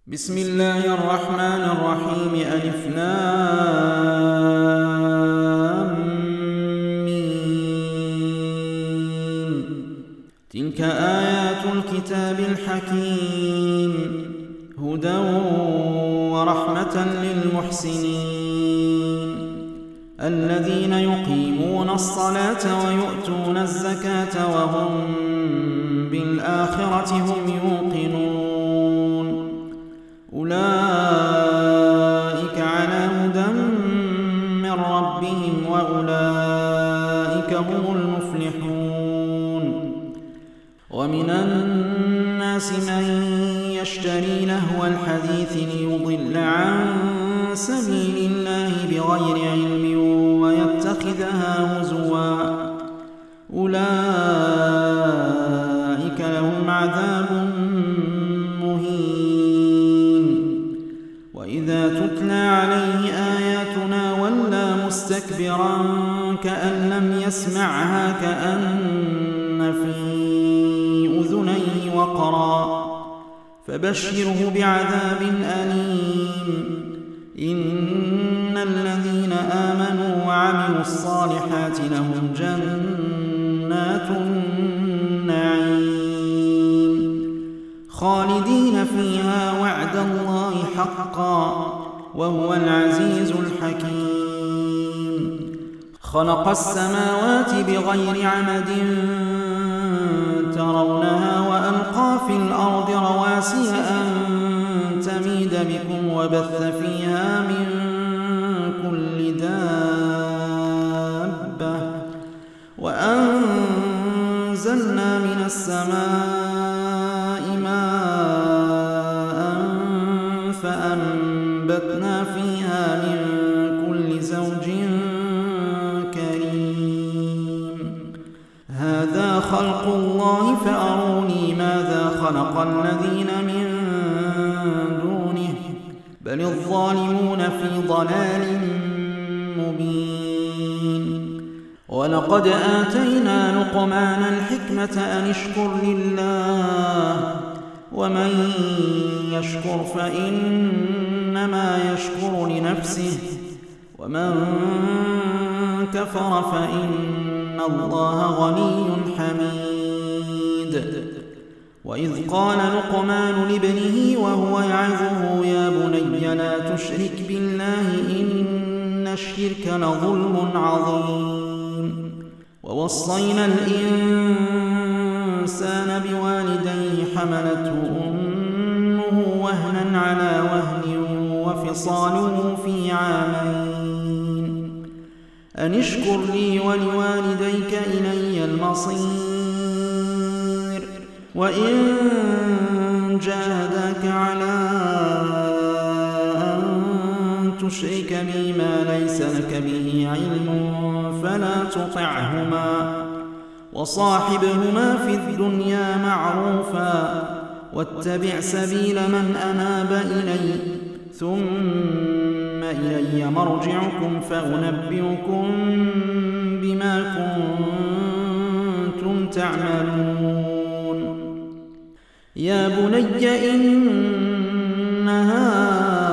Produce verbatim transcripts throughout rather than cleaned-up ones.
بسم الله الرحمن الرحيم. ألف لام ميم. تلك آيات الكتاب الحكيم هدى ورحمة للمحسنين الذين يقيمون الصلاة ويؤتون الزكاة وهم بالآخرة هم يوقنون أولئك على هدى من ربهم وأولئك هم المفلحون. ومن الناس من يشتري لهو الحديث ليضل عن سبيل الله بغير علم ويتخذها هزوا أولئك لهم عذاب مهين. وإذا تتلى عليه آياتنا ولى مستكبرا كأن لم يسمعها كأن في أذنيه وقرا فبشره بعذاب أليم. إن الذين آمنوا وعملوا الصالحات لهم جنات النعيم خالدين فيها وعد الله حقا وهو العزيز الحكيم. خلق السماوات بغير عمد ترونها وألقى في الأرض رواسي أن تميد بكم وبث فيها من كل دابة وأنزلنا من السماء ماء فأنبتنا فيها من كل زوج كريم. هذا خلق الله فأروني ماذا خلق الذين من دونه بل الظالمون في ضلال مبين. ولقد آتينا لقمان الحكمة أن اشكر لله ومن يشكر فإنما يشكر لنفسه ومن كفر فإن الله غني حميد. وإذ قال لقمان لابنه وهو يعظه يا بني لا تشرك بالله إن الشرك لظلم عظيم. ووصينا الإنسان بوالديه حملته أمه وهنا على وهن وفصاله في عامين أن اشكر لي ولوالديك إلي المصير. وإن جاهداك على أن تشرك بي ما ليس لك به علم فلا تطعهما وصاحبهما في الدنيا معروفا واتبع سبيل من أناب إلي ثم إلي مرجعكم فأنبئكم بما كنتم تعملون. يا بني إنها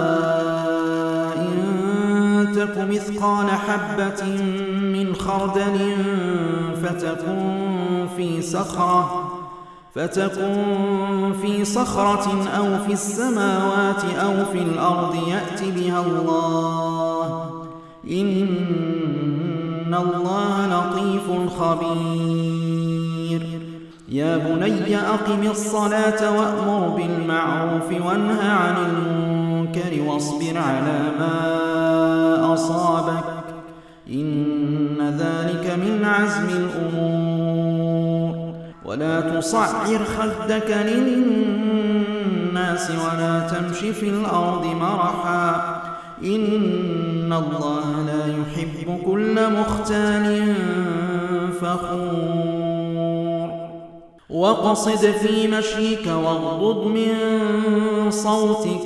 إن تك مثقال حبة من خردل فتكن في صخرة فتكن في صخرة أو في السماوات أو في الأرض يأت بها الله إن الله لطيف خبير. يا بني أقم الصلاة وأمر بالمعروف وانه عن المنكر واصبر على ما أصابك إن ذلك من عزم الأمور. ولا تصعر خدك للناس ولا تمش في الأرض مرحا إن الله لا يحب كل مختال فخور. واقصد في مشيك واغضض من صوتك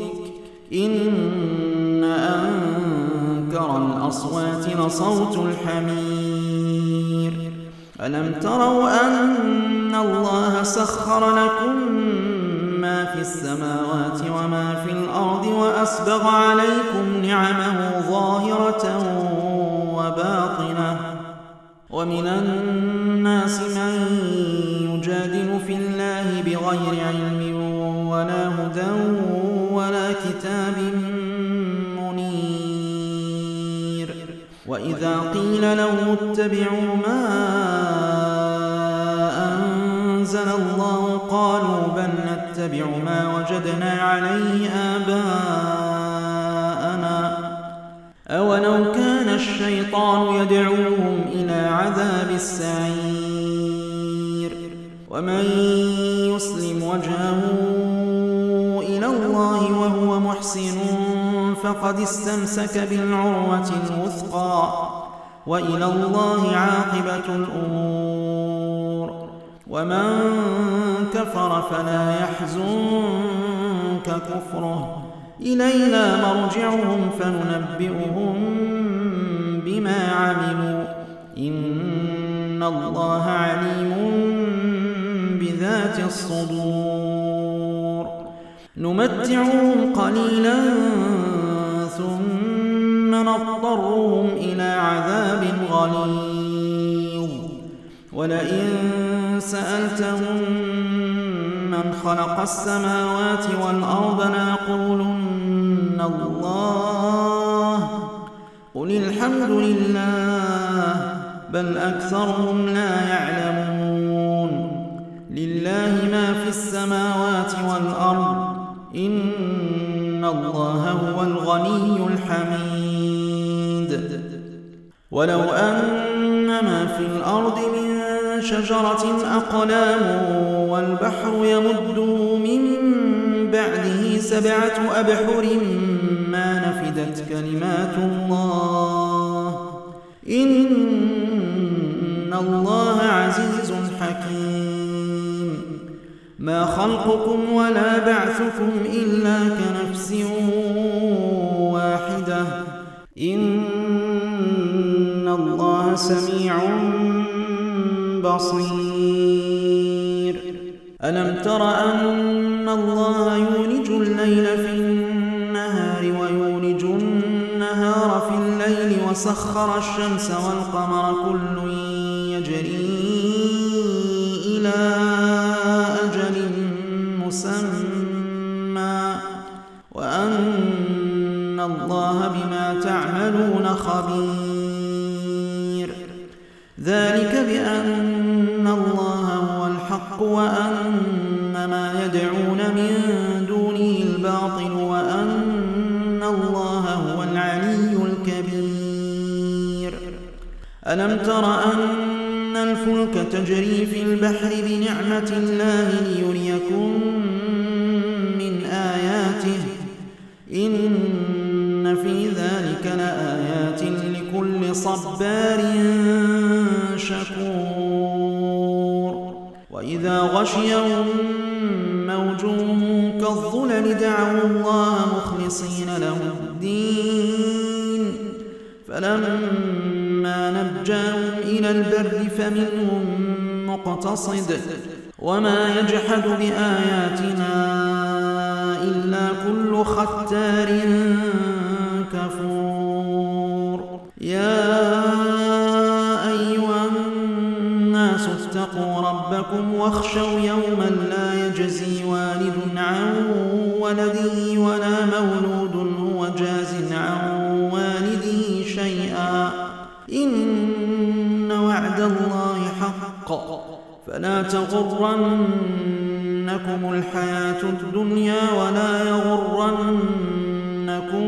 إن أنكر الأصوات لصوت الحمير. ألم تروا أن الله سخر لكم ما في السماوات وما في وأسبغ عليكم نعمه ظاهرة وباطنة ومن الناس من يجادل في الله بغير علم ولا هدى ولا كتاب منير وإذا قيل له اتبعوا ما أنزل الله قالوا بل نتبع ما وجدنا عليه آباءنا أولو كان الشيطان يدعوهم إلى عذاب السعير ومن يسلم وجهه إلى الله وهو محسن فقد استمسك بالعروة الوثقى وإلى الله عاقبة الأمور ومن كفر فلا يحزنك كفره إلينا مرجعهم فننبئهم بما عملوا إن الله عليم بذات الصدور نمتعهم قليلا ثم نضطرهم إلى عذاب غليظ ولئن سألتهم من خلق السماوات والأرض ليقولن الله قل الحمد لله بل أكثرهم لا يعلمون لله ما في السماوات والأرض إن الله هو الغني الحميد ولو أن ما في الأرض من شجرة أقلام والبحر يمده من بعده سبعة أبحر ما نفدت كلمات الله إن الله عزيز حكيم ما خلقكم ولا بعثكم إلا كنفس واحدة إن الله سميع بصير ألم تر أن الله يولج الليل في النهار ويولج النهار في الليل وسخر الشمس والقمر كل يجري إلى أجل مسمى وأن الله بما تعملون خبير ذلك بأن الله هو الحق وأن ما يدعون من دونه الباطل وأن الله هو العلي الكبير ألم تر أن الفلك تجري في البحر بنعمة الله ليريكم من آياته إن في ذلك لآيات لكل صبار شكور وإذا غشيهم موج كالظلل دعوا الله مخلصين له الدين فلما نجاهم إلى البر فمنهم مقتصد وما يجحد بآياتنا إلا كل ختار كفور يا أيها الناس اتقوا ربكم واخشوا يوما لا يجزي والد عن ولده ولا مولود هو جاز عن والده شيئا إن وعد الله حق فلا تغرنكم الحياة الدنيا ولا يغرنكم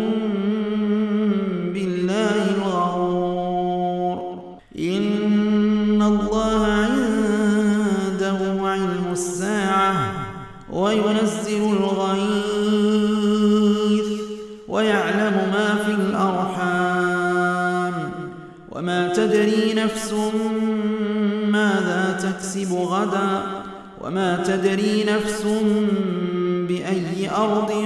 بالله الغرور إن الله عنده علم الساعة وينزل الغيث ويعلم ما في الأرحام وما تدري نفس ماذا تكسب غدا وما تدري نفس بأي أرض